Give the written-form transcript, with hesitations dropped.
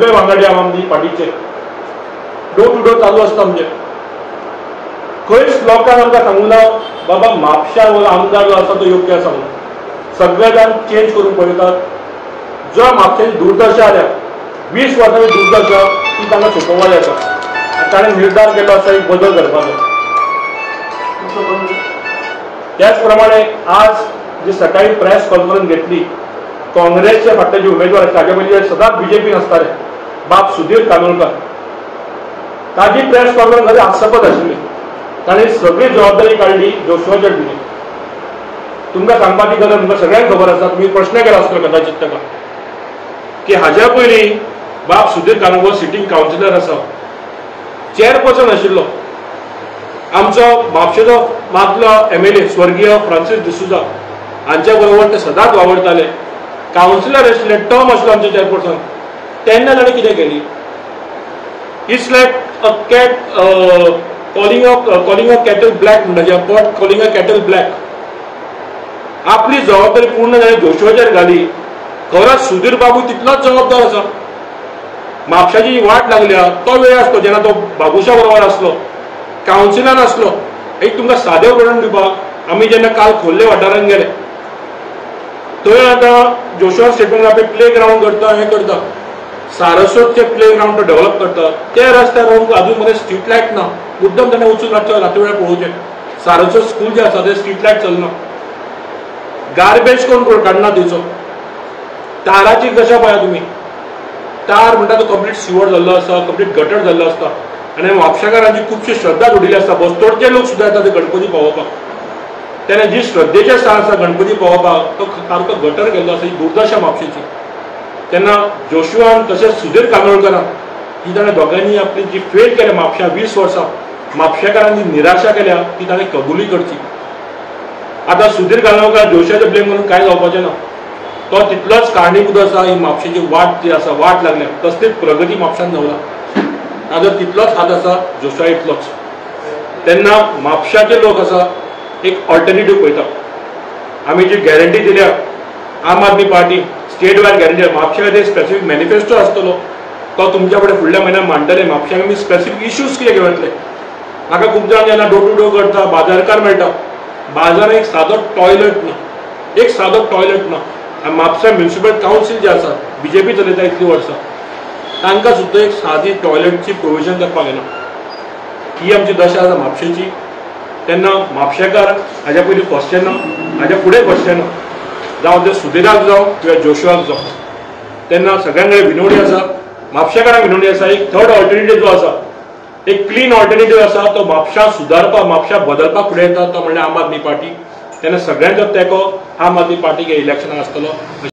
सगळे वांगडी आम आमची पार्टीचे डोर टू डोर चालू आसता आमचे खंयच लोकांक आमकां सांगूना बाबा म्हापशा आमदार जो आसा तो योग्य आसा म्हणून सगळे जाण चेंज करून पळयतात। जो म्हापशाची दुर्दशा आल्या 20 वर्सांची दुर्दशा ती तांकां सोंपोवपाची आसा। ताणें निर्धार केलो आसा एक बदल करपाचो। त्याच प्रमाणे आज जी सकाळी प्रेस कॉन्फरन्स घेतली काँग्रेसचे फाटले जे उमेदवार ताजे पयलीं सदांच बीजेपीन आसताले बाब सुधीर कानोळकर ताजी प्रेस कॉन्फरन्स खरी हास्यास्पद आशिल्ली। ताणें सगळी जबाबदारी काडली जोशुआचेर दिली। तुमकां सांगपाची गरज तुमकां सगळ्यांक खबर आसा, तुमी प्रश्न केलो आसतलो कदाचित ताका की हाज्या पयलीं बाब सुधीर कानोळकर सिटींग कावन्सिलर आसा, चेअरपर्सन आशिल्लो। आमचो म्हापशेचो मागलो MLA स्वर्गीय फ्रांसीस डिसूजा हांच्या बरोबर ते सदांच वावरताले, कावन्सिलर आशिल्ले, टर्म आशिल्लो आमचो चेअरपर्सन। तेन्ना ताणें कितें केली, it's like a cat calling a kettle black म्हणजे pot calling a kettle black. आपली जबाबदारी पूर्ण ताणें जोशुआचेर घाली। खरोच सुधीर बाबू तितलोच जबाबदार आसा। म्हापशाची वाट लागल्या तो वेळ आसलो जेन्ना तो बाबुशा बरोबर आसलो, कावन्सिलान आसलो। एक तुमकां सादें उदाहरण दिवपाक आमी जेन्ना काल खोर्ले वाठारांत गेले थंय आतां जोशुआ स्टेटमेंट आपले प्ले ग्राउंड करता, हें करता, सारस्वतचे प्ले ग्राउंड तो डेव्हलप करता। त्या रस्त्यार अजून मध्ये स्ट्रीट लायट ना, मुद्दम ताणें वचून रातचे वेळार पळोवचें। सारस्वत स्कूल जे आसा ते स्ट्रीट लायट चलना, गार्बेज कोण काडना थंयचो, ताराची दशा पळया तुमी, तार म्हणटा तो कंप्लीट सिवर जाल्लो आसा, कंप्लीट गटर जाल्लो आसता। आनी म्हापशेकारांची खुबशी श्रद्धा जोडिल्ली आसता। बस्तोडचे लोक सुद्दां येतात गणपती पळोवपाक। तेन्ना जी श्रद्धेचें स्थान आसा गणपती पळोवपाक तो सारको गटर गेल्लो आसा, ही दुर्दशा म्हापशेची। तेन्ना जोशुआन तशेंच सुधीर कानोळकरान ही ताणें दोगांनी आपली जी फेल केल्या म्हापशा 20 वर्सां म्हापशेकारांनी निराशा केल्या ती ताणें कबुली करची। आतां सुधीर कानोळकर जोशुआचेर ब्लेम करून कांय जावपाचें ना, तो तितलोच कारणीभूत आसा ही म्हापशेची वाट जी आसा वाट लागल्या, कसलीच प्रगती म्हापशान जावना। ताजो तितलोच हात आसा, जोशुआ इतलोच। तेन्ना म्हापशाचे लोक आसा एक ऑल्टरनेटीव पळयता। आमी जी गॅरंटी दिल्या Aam Aadmi party state wide guarantee, म्हापशा खातीर स्पेसिफीक मॅनिफेस्टो आसतलो तो तुमच्या कडेन फुडल्या म्हयन्यात मांडटले। म्हापशाक आमी स्पेसिफीक इश्यूज कितें घेवन येतले। म्हाका खूब जाण जेन्ना डोर टू डोर करता बाजारकार मेळटा, बाजारांत एक सादो टॉयलेट ना, एक सादो टॉयलेट ना। आनी म्हापसा म्युनिसिपल कावन्सील जे आसा बीजेपी चलयता इतलीं वर्सां, तांकां सुद्दां एक सादी टॉयलेटची प्रोविजन करपाक येना। ही आमची दशा आसा म्हापशेची। तेन्ना म्हापशेकार हाज्या पयलीं क्वेश्चन ना, हाज्या फुडें क्वेश्चन ना, जावं ते सुधीराक जावं किंवा जोशुआक जावं। तेन्ना सगळ्यां कडेन विनवणी आसा, म्हापशेकारांक विनवणी आसा, एक थर्ड ऑल्टरनेटीव जो आसा, एक क्लीन ऑल्टरनेटीव आसा, तो म्हापशा सुदारपाक म्हापशा बदलपाक फुडें येता, तो म्हणल्यार आम आदमी पार्टी। तेन्ना सगळ्यांचो तेंको आम आदमी पार्टीक हे इलेक्शनाक आसतलो।